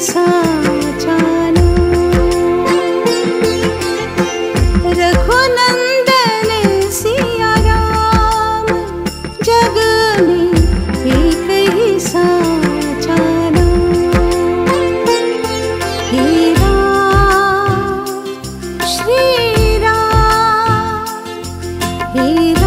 साचाना। रघुनंदन सिया राम, जग में एक ही साचाना। हे राम श्री राम, हे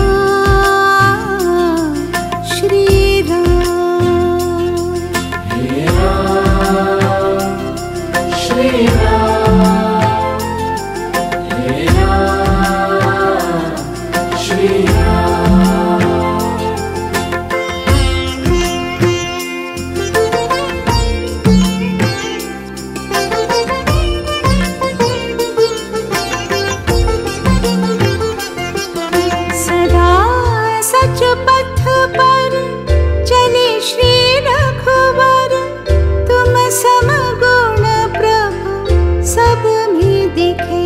राम श्री राम, हे राम श्री राम, हे राम श्री राम। सदा सच पथ पर चले श्री रघुवर, तुम सम गुण प्रभु सब में दिखे।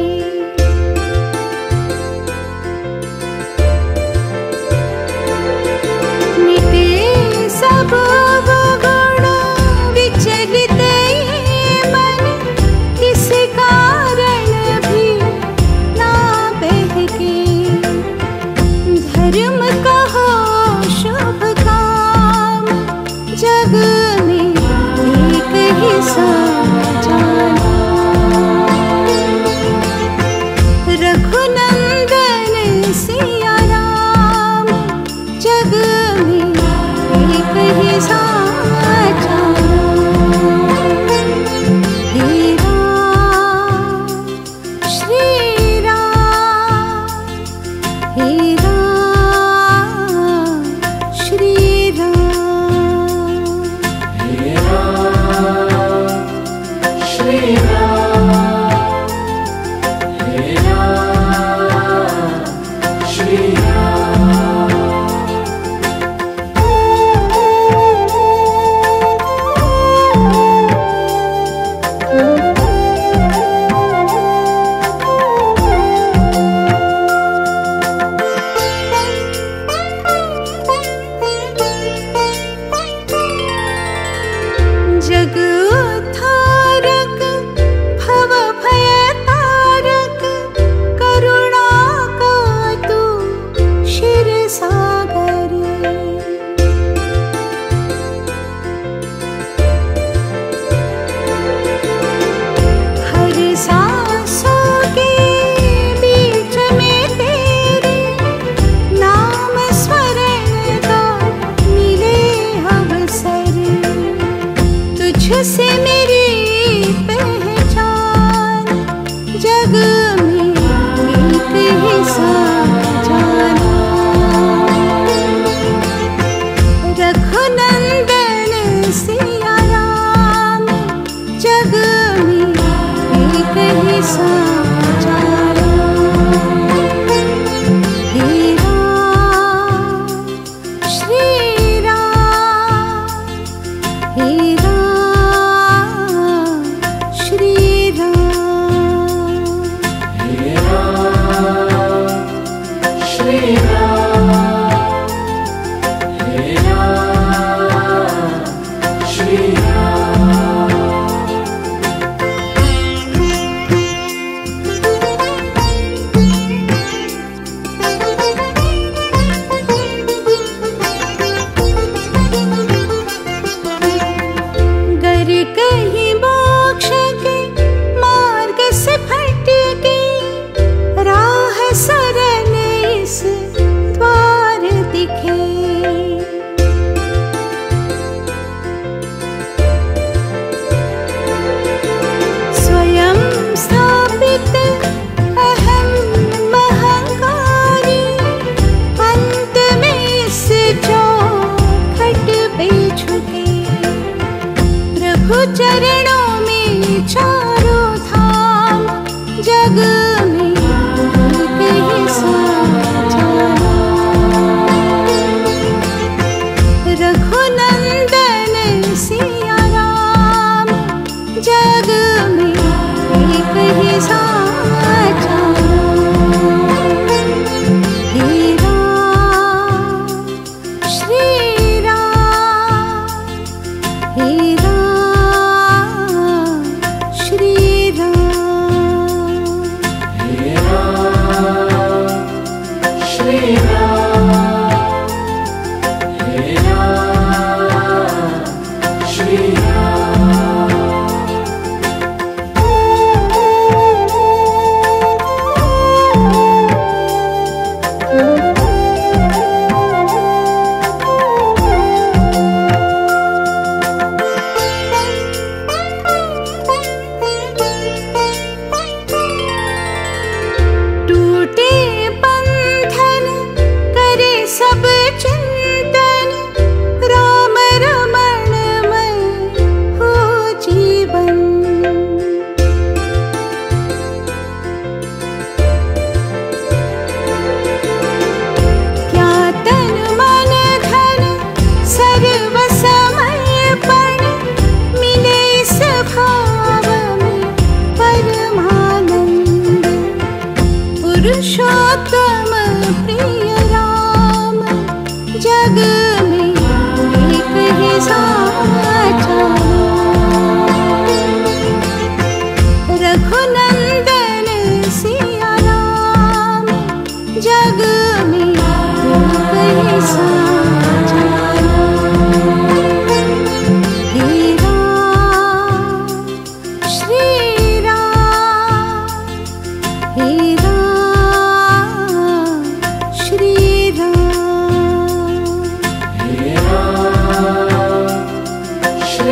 मिटे सब गुण विचलित ये मन, किस कारण भी ना बहके। धर्म कहो शुभ काम, जग में एक ही साचाना। रघुनंदन सिया राम, जग में एक ही साचाना। हे राम श्री राम, हे राम श्री राम, हे राम श्री राम, हे राम श्री राम। जग उद्धारक भव भय तारक, करुणा का तू शिर सागर। हर सांसों के बीच में तेरे नाम स्मरण का मिले अवसर। तुझसे मेरी पहचान, जग में एक ही साचाना। रघुनंदन सिया राम, जग में एक ही साचाना। हे राम श्री राम, हे राम श्री राम, हे राम श्री राम, हे राम श्री राम। गर कहीं मोक्ष के मार्ग से भटके, राह सरन इस द्वार दिखे। स्वयं स्थापित अहम महंकारी, अंत में इस चौखट पे झुके। प्रभु चरणों में चारों धाम, जग में एक ही साचाना। रघुनंदन सिया राम, जग में एक ही साचाना। हे राम श्री राम, हे राम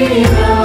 श्री राम